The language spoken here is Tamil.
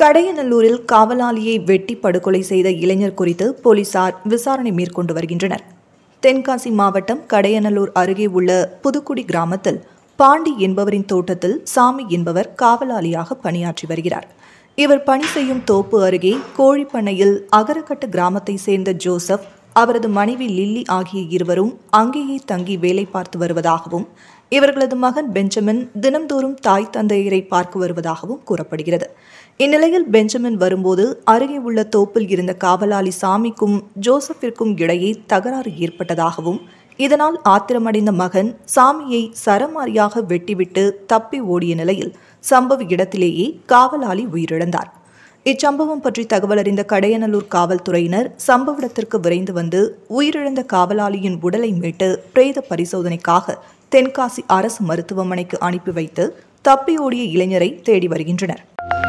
கடையநல்லூரில் காவலாளியை வெட்டி படுகொலை செய்த இளைஞர் குறித்து போலீசார் விசாரணை மேற்கொண்டு வருகின்றனர். தென்காசி மாவட்டம் கடையநல்லூர் அருகே உள்ள புதுக்குடி கிராமத்தில் பாண்டி என்பவரின் தோட்டத்தில் சாமி என்பவர் காவலாளியாக பணியாற்றி வருகிறார். இவர் பணி செய்யும் தோப்பு அருகே கோழிப்பண்ணையில் அகரக்கட்டு கிராமத்தை சேர்ந்த ஜோசப், அவரது மனைவி லில்லி ஆகிய இருவரும் அங்கேயே தங்கி வேலை பார்த்து வருவதாகவும், இவர்களது மகன் பெஞ்சமின் தினம்தோறும் தாய் தந்தையரை பார்க்க வருவதாகவும் கூறப்படுகிறது. இந்நிலையில் பெஞ்சமின் வரும்போது அருகே உள்ள தோப்பில் இருந்த காவலாளி சாமிக்கும் ஜோசப்பிற்கும் இடையே தகராறு ஏற்பட்டதாகவும், இதனால் ஆத்திரமடைந்த மகன் சாமியை சரமாரியாக வெட்டிவிட்டு தப்பி ஓடிய நிலையில் சம்பவ இடத்திலேயே காவலாளி உயிரிழந்தார். இச்சம்பவம் பற்றி தகவல் அறிந்த கடையநல்லூர் காவல்துறையினர் சம்பவ இடத்திற்கு விரைந்து வந்து உயிரிழந்த காவலாளியின் உடலை மீட்டு பிரேத பரிசோதனைக்காக தென்காசி அரசு மருத்துவமனைக்கு அனுப்பி வைத்து தப்பி ஓடிய இளைஞரை தேடி வருகின்றனர்.